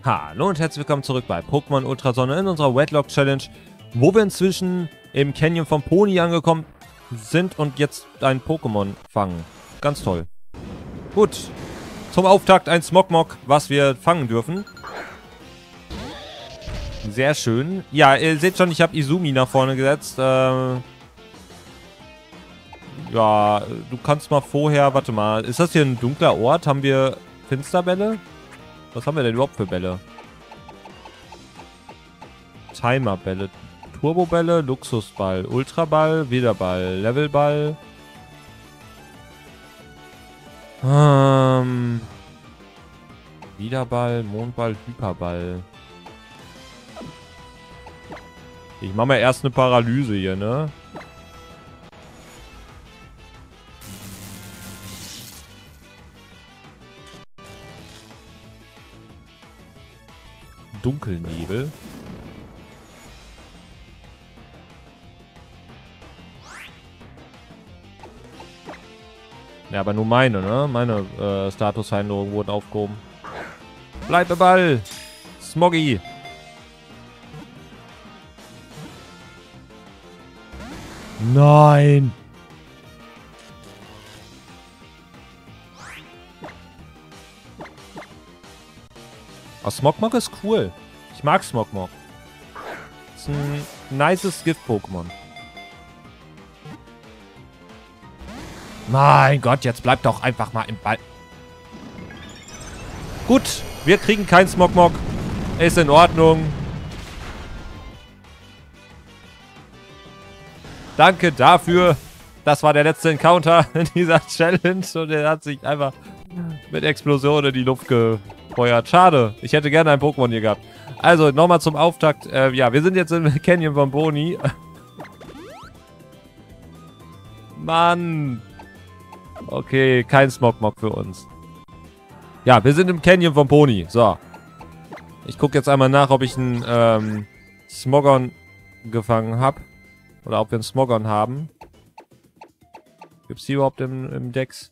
Hallo und herzlich willkommen zurück bei Pokémon Ultrasonne in unserer Wedlock Challenge, wo wir inzwischen im Canyon vom Pony angekommen sind und jetzt ein Pokémon fangen. Ganz toll. Gut, zum Auftakt ein Smogmog, was wir fangen dürfen. Sehr schön. Ja, ihr seht schon, ich habe Izumi nach vorne gesetzt. Ja, du kannst mal vorher, warte mal, ist das hier ein dunkler Ort? Haben wir Finsterbälle? Was haben wir denn überhaupt für Bälle? Timerbälle, Turbobälle, Luxusball, Ultraball, Wiederball, Levelball. Wiederball, Mondball, Hyperball. Ich mache mal erst eine Paralyse hier, ne? Dunkelnebel. Ja, aber nur meine, ne? Meine Statusveränderungen wurden aufgehoben. Bleibe Ball! Smoggy! Nein! Oh, Smogmog ist cool. Ich mag Smogmog. Ist ein nices Gift-Pokémon. Mein Gott, jetzt bleibt doch einfach mal im Ball. Gut, wir kriegen kein Smogmog. Ist in Ordnung. Danke dafür. Das war der letzte Encounter in dieser Challenge. Und er hat sich einfach mit Explosionen in die Luft gefeuert. Schade. Ich hätte gerne ein Pokémon hier gehabt. Also, nochmal zum Auftakt. Ja, wir sind jetzt im Canyon von Boni. Mann. Okay, kein Smogmog für uns. Ja, wir sind im Canyon von Pony. So. Ich gucke jetzt einmal nach, ob ich einen Smogon gefangen habe. Oder ob wir einen Smogon haben. Gibt es die überhaupt im Dex?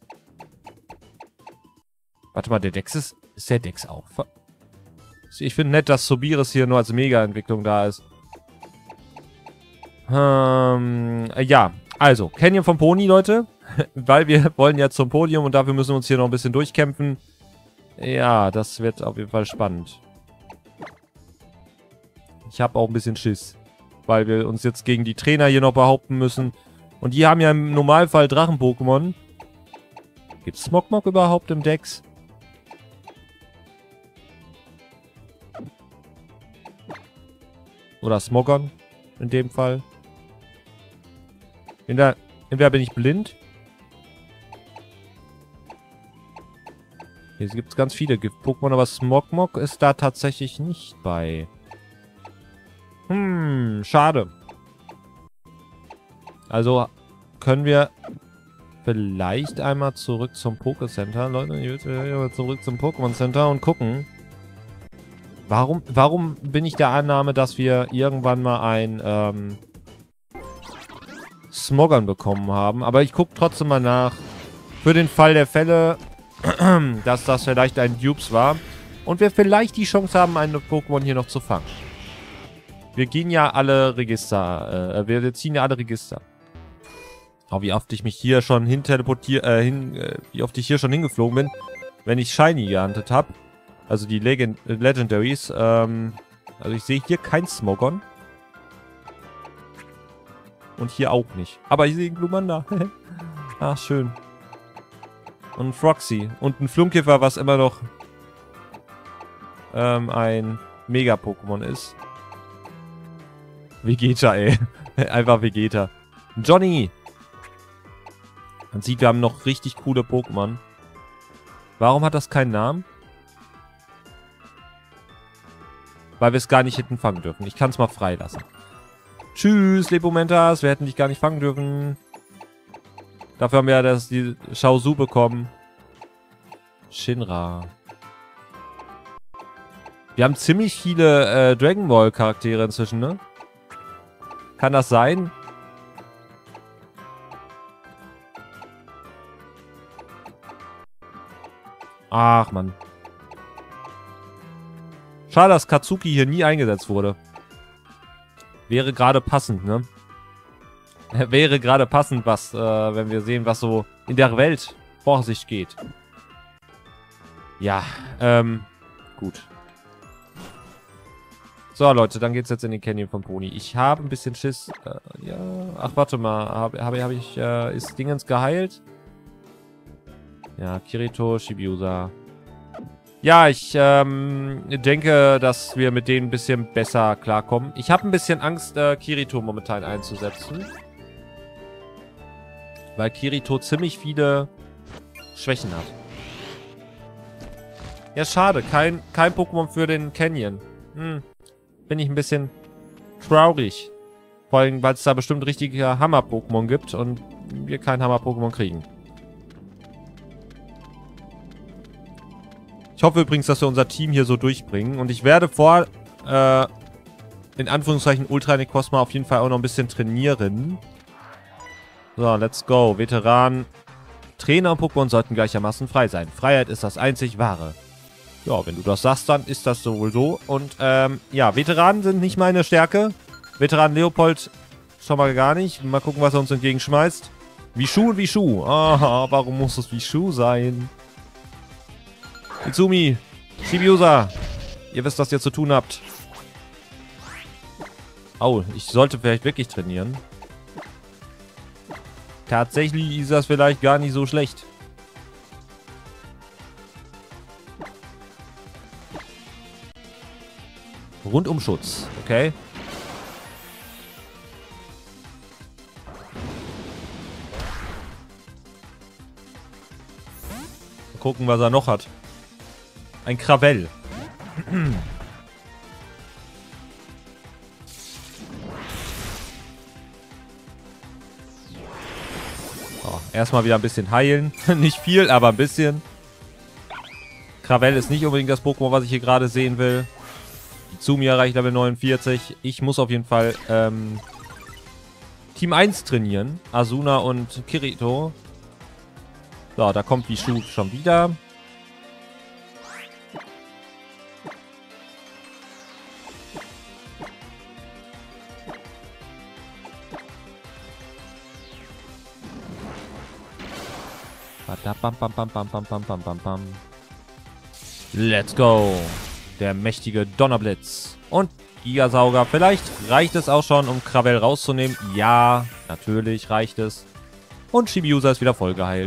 Warte mal, der Dex ist... Ist der Dex auch? Ich finde nett, dass Sobiris hier nur als Mega-Entwicklung da ist. Ja, also, Canyon vom Pony, Leute. Weil wir wollen ja zum Podium und dafür müssen wir uns hier noch ein bisschen durchkämpfen. Ja, das wird auf jeden Fall spannend. Ich habe auch ein bisschen Schiss. Weil wir uns jetzt gegen die Trainer hier noch behaupten müssen. Und die haben ja im Normalfall Drachen-Pokémon. Gibt es Smogmog überhaupt im Dex? Oder Smogon in dem Fall. Entweder bin ich blind. Hier gibt es ganz viele Gift-Pokémon, aber Smogmog ist da tatsächlich nicht bei. Schade. Also können wir vielleicht einmal zurück zum Pokécenter. Leute, ich will zurück zum Pokémon Center und gucken. Warum bin ich der Annahme, dass wir irgendwann mal ein Smogon bekommen haben? Aber ich gucke trotzdem mal nach. Für den Fall der Fälle, dass das vielleicht ein Dupes war. Und wir vielleicht die Chance haben, ein Pokémon hier noch zu fangen. Wir gehen ja alle Register. Wir ziehen ja alle Register. Oh, wie oft ich mich hier schon wie oft ich hier schon hingeflogen bin, wenn ich Shiny geerntet habe. Also die Legendaries. Also ich sehe hier kein Smogon. Und hier auch nicht. Aber ich sehe einen Glumanda. Ach, schön. Und ein Froxy. Und ein Flunkiffer, was immer noch ein Mega-Pokémon ist. Vegeta, ey. Einfach Vegeta. Johnny. Man sieht, wir haben noch richtig coole Pokémon. Warum hat das keinen Namen? Weil wir es gar nicht hätten fangen dürfen. Ich kann es mal freilassen. Tschüss, Lepomentas. Wir hätten dich gar nicht fangen dürfen. Dafür haben wir ja die Shaozu bekommen. Shinra. Wir haben ziemlich viele Dragon Ball Charaktere inzwischen, ne? Kann das sein? Ach, Mann. Schade, dass Katsuki hier nie eingesetzt wurde. Wäre gerade passend, ne? Wäre gerade passend, was, wenn wir sehen, was so in der Welt vor sich geht. Ja, gut. So, Leute, dann geht's jetzt in den Canyon von Pony. Ich habe ein bisschen Schiss. Ja. Ach, warte mal. Habe ich, ist Dingens geheilt? Ja, Kirito, Chibiusa. Ja, ich denke, dass wir mit denen ein bisschen besser klarkommen. Ich habe ein bisschen Angst, Kirito momentan einzusetzen. Weil Kirito ziemlich viele Schwächen hat. Ja, schade. Kein Pokémon für den Canyon. Bin ich ein bisschen traurig. Vor allem, weil es da bestimmt richtige Hammer-Pokémon gibt und wir kein Hammer-Pokémon kriegen. Ich hoffe übrigens, dass wir unser Team hier so durchbringen. Und ich werde vor, in Anführungszeichen, Ultra Necrozma auf jeden Fall auch noch ein bisschen trainieren. So, let's go. Veteran, Trainer und Pokémon sollten gleichermaßen frei sein. Freiheit ist das einzig Wahre. Ja, wenn du das sagst, dann ist das wohl so. Und, ja, Veteranen sind nicht meine Stärke. Veteran Leopold schon mal gar nicht. Mal gucken, was er uns entgegenschmeißt. Wishu und Wishu. Aha, warum muss es Wishu sein? Izumi, Chibiusa. Ihr wisst, was ihr zu tun habt. Oh, ich sollte vielleicht wirklich trainieren. Tatsächlich ist das vielleicht gar nicht so schlecht. Rundumschutz, okay. Mal gucken, was er noch hat. Ein Krawell. Oh, erstmal wieder ein bisschen heilen. Nicht viel, aber ein bisschen. Krawell ist nicht unbedingt das Pokémon, was ich hier gerade sehen will. Izumi erreicht Level 49. Ich muss auf jeden Fall Team 1 trainieren. Asuna und Kirito. So, da kommt Wishu schon wieder. Let's go. Der mächtige Donnerblitz. Und Gigasauger. Vielleicht reicht es auch schon, um Krawell rauszunehmen. Ja, natürlich reicht es. Und Chibiusa ist wieder voll geheilt.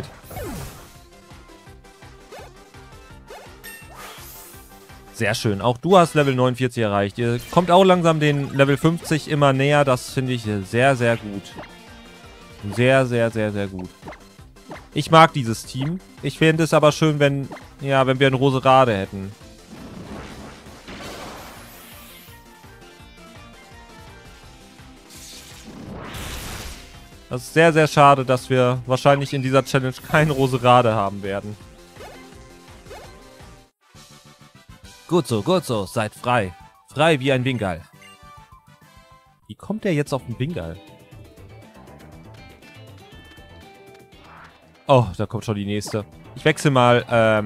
Sehr schön. Auch du hast Level 49 erreicht. Ihr kommt auch langsam den Level 50 immer näher. Das finde ich sehr, sehr gut. Sehr, sehr, sehr, sehr gut. Ich mag dieses Team. Ich fände es aber schön, wenn, ja, wenn wir einen Roserade hätten. Das ist sehr, sehr schade, dass wir wahrscheinlich in dieser Challenge keinen Roserade haben werden. Gut so, seid frei. Frei wie ein Wingal. Wie kommt der jetzt auf den Wingal? Oh, da kommt schon die nächste. Ich wechsle mal,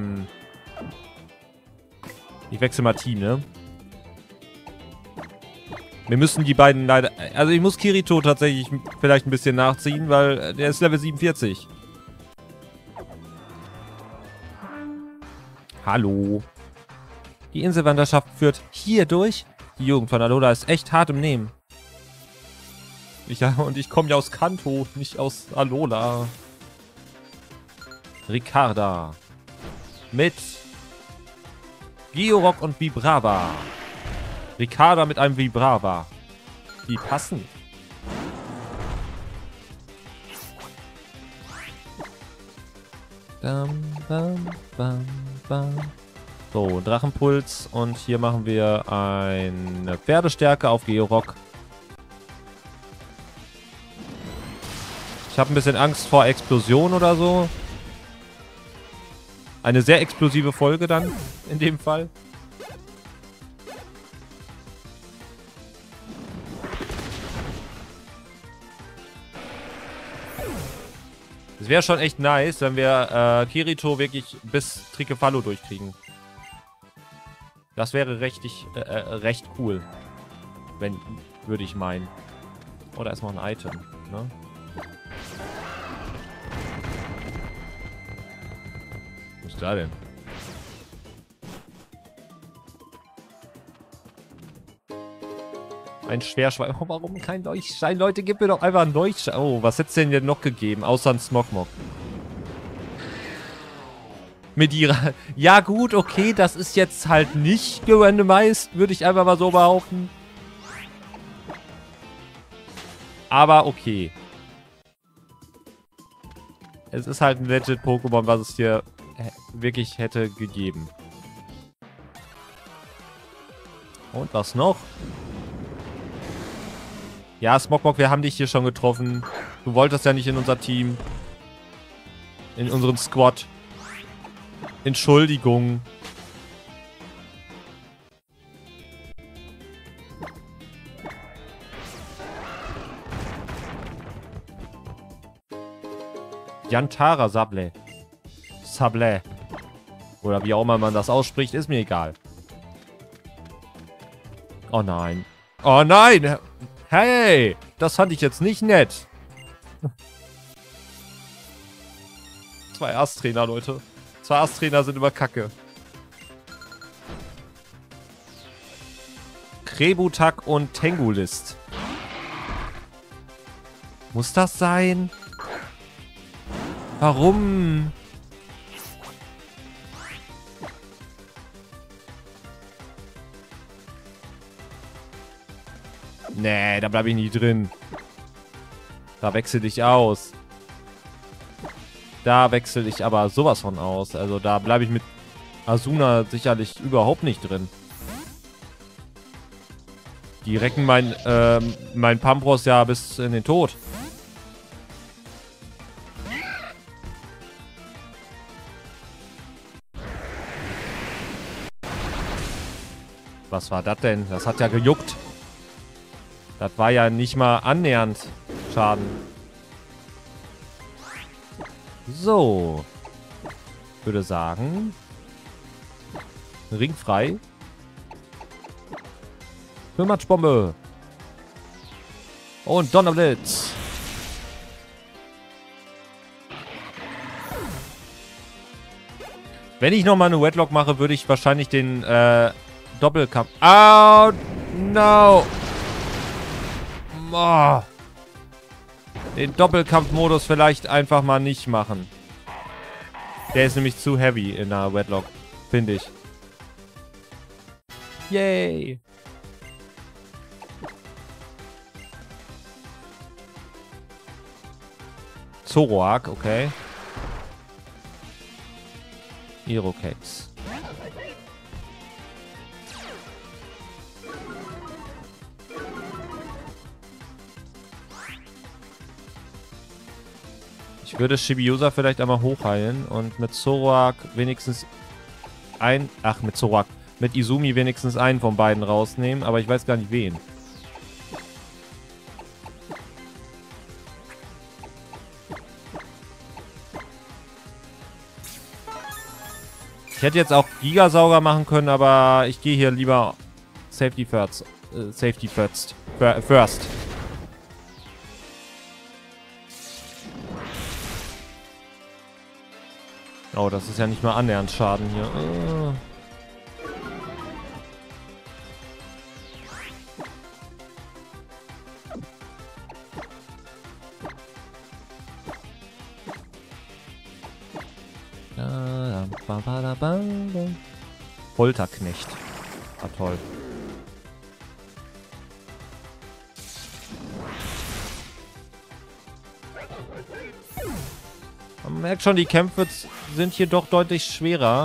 Team, ne? Wir müssen die beiden leider... Also ich muss Kirito tatsächlich vielleicht ein bisschen nachziehen, weil der ist Level 47. Hallo. Die Inselwanderschaft führt hier durch. Die Jugend von Alola ist echt hart im Nehmen. Und ich komme ja aus Kanto, nicht aus Alola. Ricarda. Mit Georock und Vibrava. Ricarda mit einem Vibrava. Die passen. Bam, bam, bam, bam. So, Drachenpuls. Und hier machen wir eine Pferdestärke auf Georock. Ich habe ein bisschen Angst vor Explosion oder so. Eine sehr explosive Folge dann, in dem Fall. Es wäre schon echt nice, wenn wir Kirito wirklich bis Trikefalo durchkriegen. Das wäre recht cool. Würde ich meinen. Oh, da ist noch ein Item, ne? Was ist da denn? Ein Schwerschwein. Oh, warum kein Leuchtstein? Leute, gib mir doch einfach einen Leuchtstein. Oh, was hätt's denn noch gegeben? Außer ein Smogmog. Medira. Ja gut, okay, das ist jetzt halt nicht gerandomized, würde ich einfach mal so behaupten. Aber okay. Es ist halt ein Legit-Pokémon, was es hier wirklich hätte gegeben. Und was noch? Ja, Smogmog, wir haben dich hier schon getroffen. Du wolltest ja nicht in unser Team. In unseren Squad. Entschuldigung. Yantara Sable. Sable. Oder wie auch immer man das ausspricht, ist mir egal. Oh nein. Oh nein! Hey! Das fand ich jetzt nicht nett. 2 Ast-Trainer, Leute. 2 Ast-Trainer sind immer Kacke. Krebutak und Tengulist. Muss das sein? Warum? Nee, da bleibe ich nie drin. Da wechsel ich aus. Da wechsle ich aber sowas von aus. Also da bleibe ich mit Asuna sicherlich überhaupt nicht drin. Die recken mein Pampros ja bis in den Tod. Was war das denn? Das hat ja gejuckt. Das war ja nicht mal annähernd Schaden. So. Ich würde sagen. Ring frei. Für Matschbombe. Und Donnerblitz. Wenn ich nochmal eine Wedlock mache, würde ich wahrscheinlich den Doppelkampf... Oh, no. Oh. Den Doppelkampfmodus vielleicht einfach mal nicht machen. Der ist nämlich zu heavy in der Wedlock, finde ich. Yay. Zoroark, okay. Irokex. Ich würde Chibiusa vielleicht einmal hochheilen und mit Zoroark wenigstens mit Zoroark. Mit Izumi wenigstens einen von beiden rausnehmen, aber ich weiß gar nicht wen. Ich hätte jetzt auch Gigasauger machen können, aber ich gehe hier lieber Safety first. First. Oh, das ist ja nicht mal annähernd Schaden hier. Folterknecht. Ah, toll. Man merkt schon, die Kämpfe sind hier doch deutlich schwerer.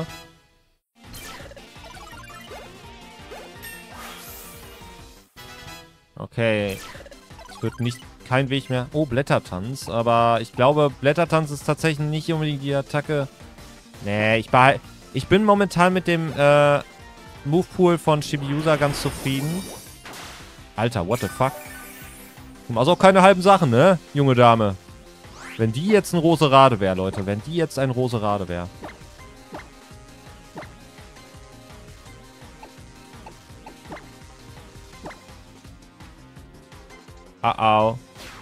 Okay. Es wird kein Weg mehr. Oh, Blättertanz. Aber ich glaube, Blättertanz ist tatsächlich nicht unbedingt die Attacke. Nee, ich bin momentan mit dem Movepool von Chibiusa ganz zufrieden. Alter, what the fuck? Also auch keine halben Sachen, ne, junge Dame. Wenn die jetzt ein Roserade wäre, Leute. Wenn die jetzt ein Roserade wäre. Au.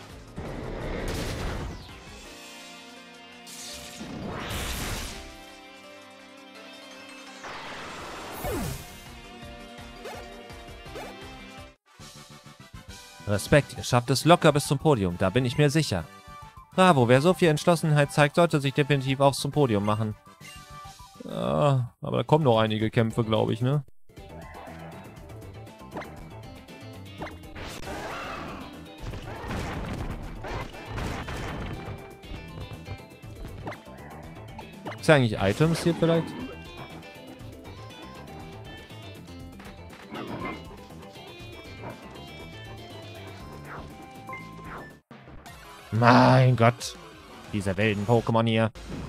Respekt, ihr schafft es locker bis zum Podium, da bin ich mir sicher. Bravo, wer so viel Entschlossenheit zeigt, sollte sich definitiv auch zum Podium machen. Ja, aber da kommen noch einige Kämpfe, glaube ich, ne? Ist ja eigentlich Items hier vielleicht? Mein Gott. Diese wilden Pokémon hier.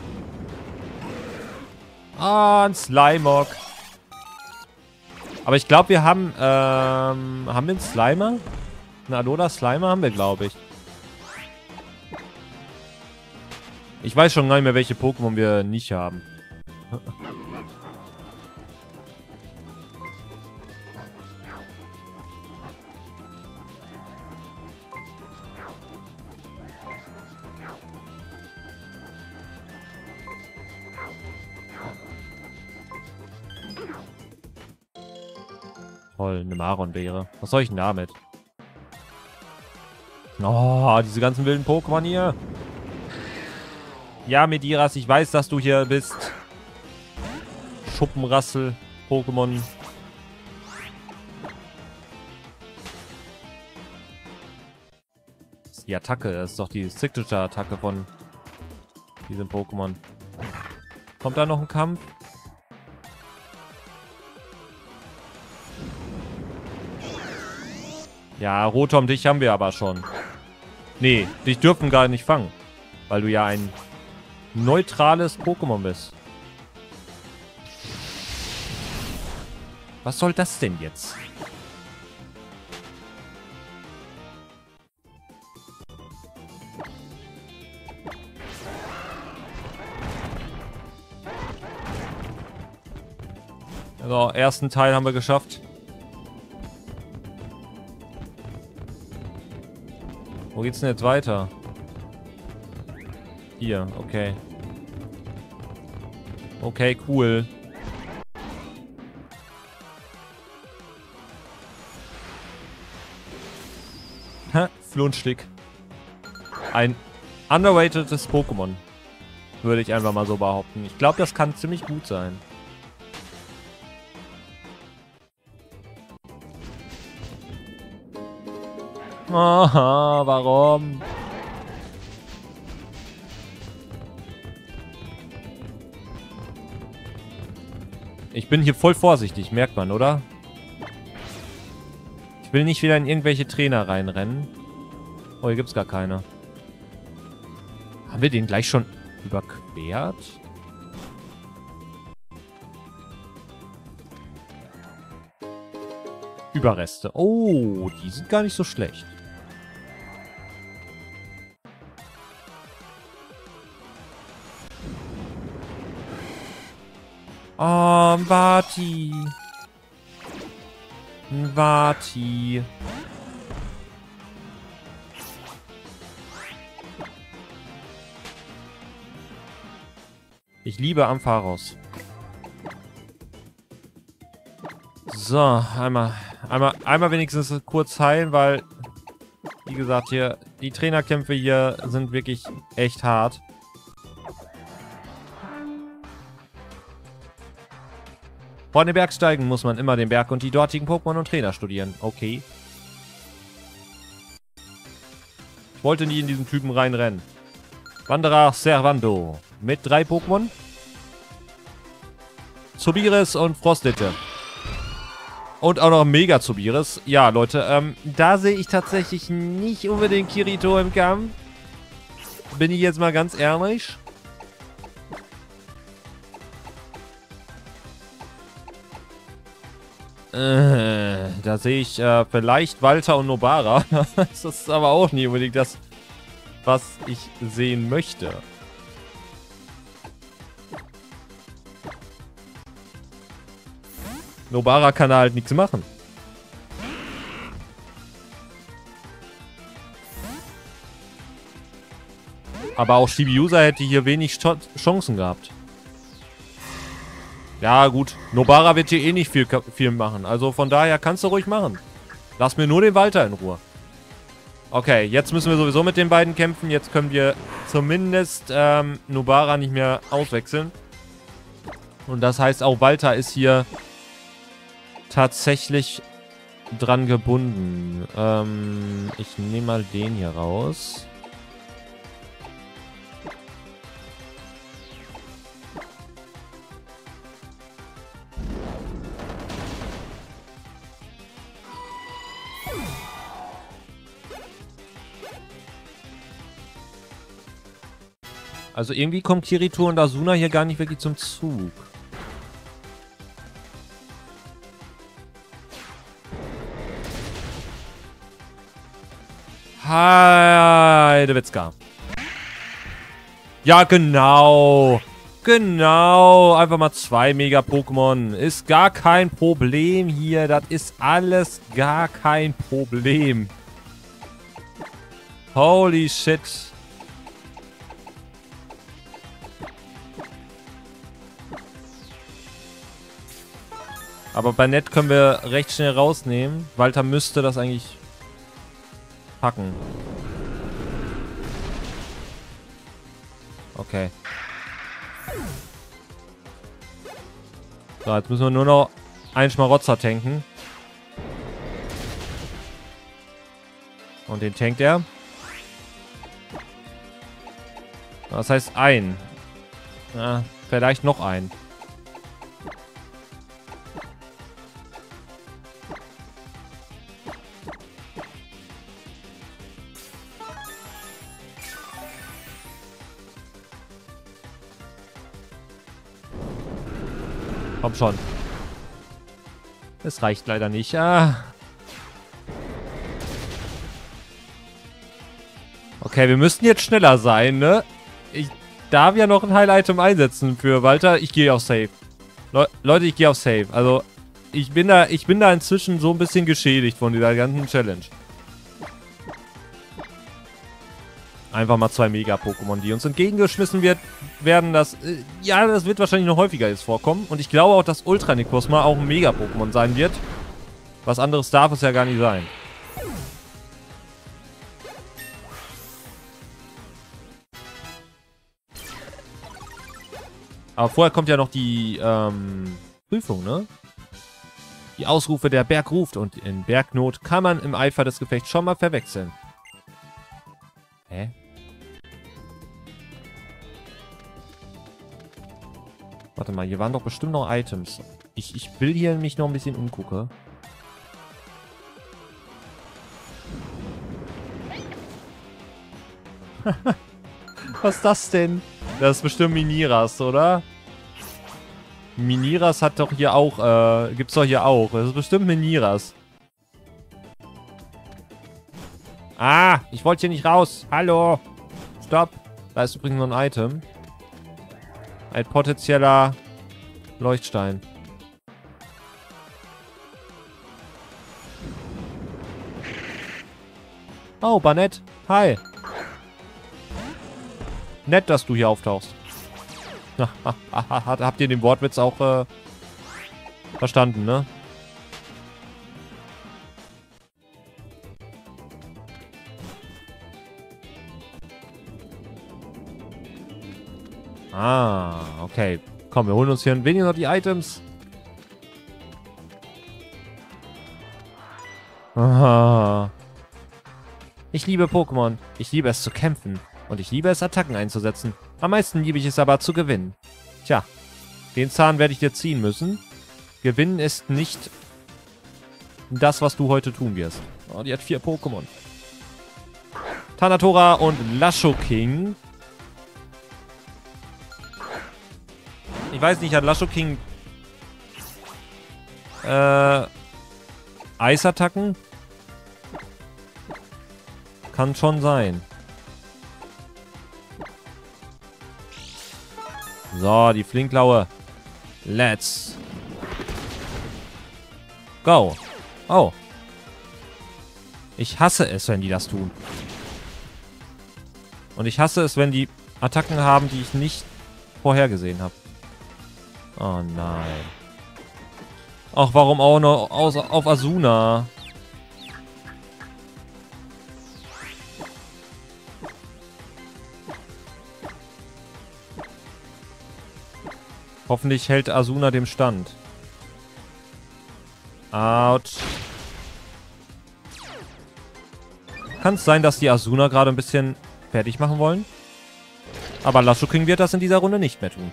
Ah, ein Slimeock. Aber ich glaube, wir haben, haben wir einen Slimer? Einen Alola Slimer haben wir, glaube ich. Ich weiß schon gar nicht mehr, welche Pokémon wir nicht haben. Toll, eine Maronbeere. Was soll ich denn damit? Oh, diese ganzen wilden Pokémon hier. Ja, Mediras, ich weiß, dass du hier bist. Schuppenrassel, Pokémon. Das ist die Attacke, das ist doch die Signature-Attacke von diesem Pokémon. Kommt da noch ein Kampf? Ja, Rotom, dich haben wir aber schon. Nee, dich dürfen gar nicht fangen. Weil du ja ein neutrales Pokémon bist. Was soll das denn jetzt? Also, ersten Teil haben wir geschafft. Wo geht's denn jetzt weiter? Hier, okay. Okay, cool. Ha, Flunschlick. Ein underratedes Pokémon. Würde ich einfach mal so behaupten. Ich glaube, das kann ziemlich gut sein. Aha, warum? Ich bin hier voll vorsichtig, merkt man, oder? Ich will nicht wieder in irgendwelche Trainer reinrennen. Oh, hier gibt's gar keine. Haben wir den gleich schon überquert? Überreste. Oh, die sind gar nicht so schlecht. Oh, Vati. Vati. Ich liebe Ampharos. So, einmal wenigstens kurz heilen, weil, wie gesagt, hier, die Trainerkämpfe hier sind wirklich echt hart. Vor den Berg steigen muss man immer den Berg und die dortigen Pokémon und Trainer studieren. Okay. Ich wollte nie in diesen Typen reinrennen. Wanderer Servando. Mit 3 Pokémon. Zubiris und Frostlitte. Und auch noch Mega Zubiris. Ja, Leute, da sehe ich tatsächlich nicht unbedingt Kirito im Kampf. Bin ich jetzt mal ganz ehrlich. Da sehe ich vielleicht Walter und Nobara. Das ist aber auch nie unbedingt das, was ich sehen möchte. Nobara kann da halt nichts machen. Aber auch Chibiusa hätte hier wenig Chancen gehabt. Ja, gut. Nobara wird hier eh nicht viel machen. Also von daher kannst du ruhig machen. Lass mir nur den Walter in Ruhe. Okay, jetzt müssen wir sowieso mit den beiden kämpfen. Jetzt können wir zumindest Nobara nicht mehr auswechseln. Und das heißt, auch Walter ist hier tatsächlich dran gebunden. Ich nehme mal den hier raus. Also irgendwie kommt Kirito und Asuna hier gar nicht wirklich zum Zug. Heidewitzka. Ja, genau. Genau. Einfach mal 2 Mega-Pokémon. Ist gar kein Problem hier. Das ist alles gar kein Problem. Holy shit. Aber bei Nett können wir recht schnell rausnehmen. Walter müsste das eigentlich packen. Okay. So, jetzt müssen wir nur noch einen Schmarotzer tanken. Und den tankt er. Das heißt ein. Ja, vielleicht noch ein. Komm schon. Es reicht leider nicht. Ah. Okay, wir müssten jetzt schneller sein, ne? Ich darf ja noch ein Heil-Item einsetzen für Walter. Ich gehe auf Save. Leute, ich gehe auf Save. Also, ich bin da inzwischen so ein bisschen geschädigt von dieser ganzen Challenge. Einfach mal 2 Mega-Pokémon, die uns entgegengeschmissen werden. Das wird wahrscheinlich noch häufiger jetzt vorkommen. Und ich glaube auch, dass Ultra Necrozma auch ein Mega-Pokémon sein wird. Was anderes darf es ja gar nicht sein. Aber vorher kommt ja noch die Prüfung, ne? Die Ausrufe der Berg ruft und in Bergnot kann man im Eifer des Gefechts schon mal verwechseln. Hä? Warte mal, hier waren doch bestimmt noch Items. Ich will hier mich noch ein bisschen umgucken. Was ist das denn? Das ist bestimmt Miniras, oder? Miniras hat doch hier auch, gibt's doch hier auch. Das ist bestimmt Miniras. Ah, ich wollte hier nicht raus. Hallo. Stopp. Da ist übrigens noch ein Item. Ein potenzieller Leuchtstein. Oh, Banett. Hi. Nett, dass du hier auftauchst. Habt ihr den Wortwitz auch verstanden, ne? Ah, okay. Komm, wir holen uns hier ein wenig noch die Items. Aha. Ich liebe Pokémon. Ich liebe es zu kämpfen. Und ich liebe es, Attacken einzusetzen. Am meisten liebe ich es aber zu gewinnen. Tja, den Zahn werde ich dir ziehen müssen. Gewinnen ist nicht das, was du heute tun wirst. Oh, die hat 4 Pokémon. Tanatora und Lashoking. Ich weiß nicht, hat Lashoking Eisattacken? Kann schon sein. So, die Flinklaue. Let's go. Oh. Ich hasse es, wenn die das tun. Und ich hasse es, wenn die Attacken haben, die ich nicht vorhergesehen habe. Oh nein. Ach, warum auch noch auf Asuna? Hoffentlich hält Asuna dem Stand. Autsch. Kann es sein, dass die Asuna gerade ein bisschen fertig machen wollen? Aber Lashoking wird das in dieser Runde nicht mehr tun.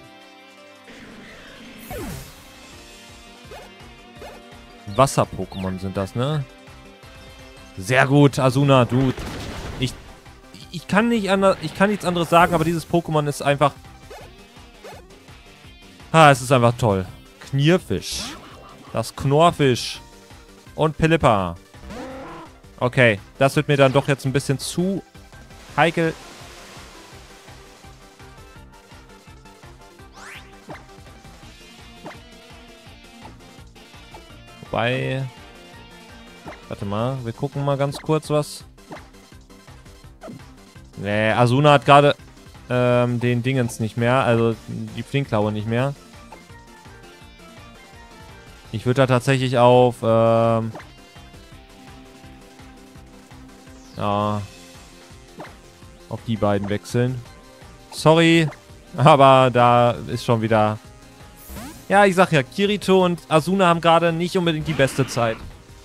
Wasser-Pokémon sind das, ne? Sehr gut, Asuna, du. Ich kann nicht anders, ich kann nichts anderes sagen, aber dieses Pokémon ist einfach... es ist einfach toll. Knirfisch. Das Knorrfisch. Und Pilippa. Okay, das wird mir dann doch jetzt ein bisschen zu heikel. Wobei... Warte mal, wir gucken mal ganz kurz was. Nee, Asuna hat gerade den Dingens nicht mehr, also die Flinkklaue nicht mehr. Ich würde da tatsächlich auf ja, auf die beiden wechseln. Sorry, aber da ist schon wieder... Ja, ich sag ja, Kirito und Asuna haben gerade nicht unbedingt die beste Zeit.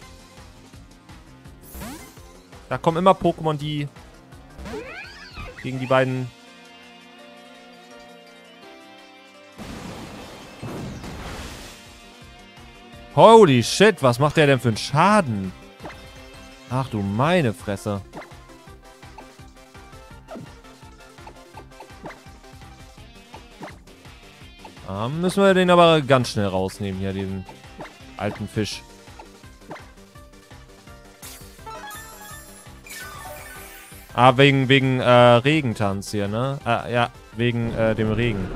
Da kommen immer Pokémon, die gegen die beiden... Holy shit, was macht der denn für einen Schaden? Ach du meine Fresse. Müssen wir den aber ganz schnell rausnehmen hier, diesen alten Fisch. Wegen Regentanz hier, ne? Ja, wegen dem Regen.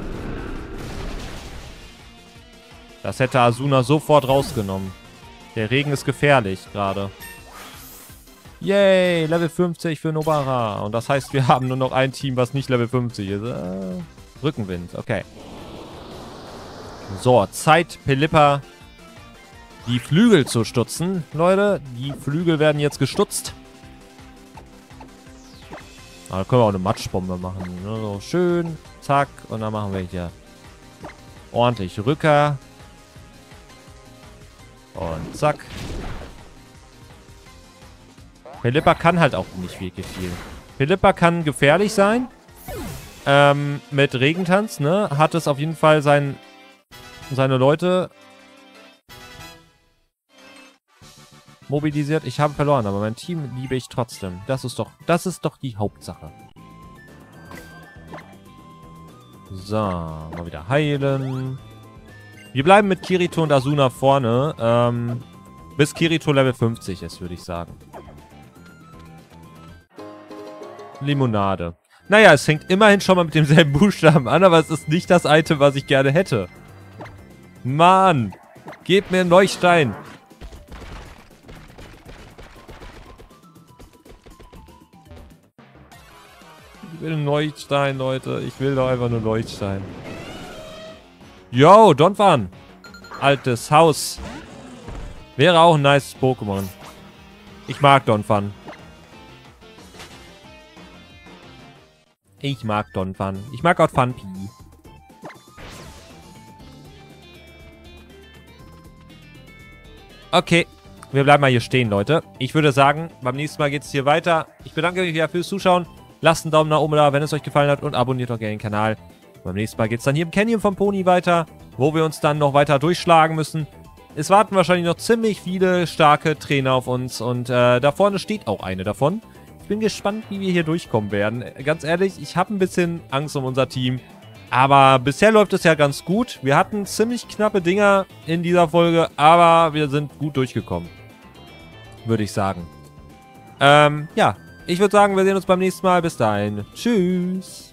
Das hätte Asuna sofort rausgenommen. Der Regen ist gefährlich gerade. Yay, Level 50 für Nobara. Und das heißt, wir haben nur noch ein Team, was nicht Level 50 ist. Rückenwind, okay. So, Zeit, Pilippa die Flügel zu stutzen. Leute, die Flügel werden jetzt gestutzt. Da können wir auch eine Matschbombe machen. Ne? So schön, zack. Und dann machen wir hier ordentlich Rücker. Und zack. Pilippa kann halt auch nicht wirklich viel. Pilippa kann gefährlich sein. Mit Regentanz, ne? Hat es auf jeden Fall seine Leute mobilisiert. Ich habe verloren, aber mein Team liebe ich trotzdem. Das ist doch die Hauptsache. So, mal wieder heilen. Wir bleiben mit Kirito und Asuna vorne. Bis Kirito Level 50 ist, würde ich sagen. Limonade. Naja, es fängt immerhin schon mal mit demselben Buchstaben an, aber es ist nicht das Item, was ich gerne hätte. Mann! Gebt mir einen Leuchtstein! Ich will einen Leuchtstein, Leute. Ich will doch einfach nur Leuchtstein. Yo, Donphan! Altes Haus. Wäre auch ein nice Pokémon. Ich mag Donphan. Ich mag Donphan. Ich mag auch Phanpy. Okay. Wir bleiben mal hier stehen, Leute. Ich würde sagen, beim nächsten Mal geht es hier weiter. Ich bedanke mich wieder fürs Zuschauen. Lasst einen Daumen nach oben da, wenn es euch gefallen hat. Und abonniert auch gerne den Kanal. Beim nächsten Mal geht es dann hier im Canyon vom Pony weiter. Wo wir uns dann noch weiter durchschlagen müssen. Es warten wahrscheinlich noch ziemlich viele starke Trainer auf uns. Und da vorne steht auch eine davon. Ich bin gespannt, wie wir hier durchkommen werden. Ganz ehrlich, ich habe ein bisschen Angst um unser Team. Aber bisher läuft es ja ganz gut. Wir hatten ziemlich knappe Dinger in dieser Folge. Aber wir sind gut durchgekommen. Würde ich sagen. Ja, ich würde sagen, wir sehen uns beim nächsten Mal. Bis dahin. Tschüss.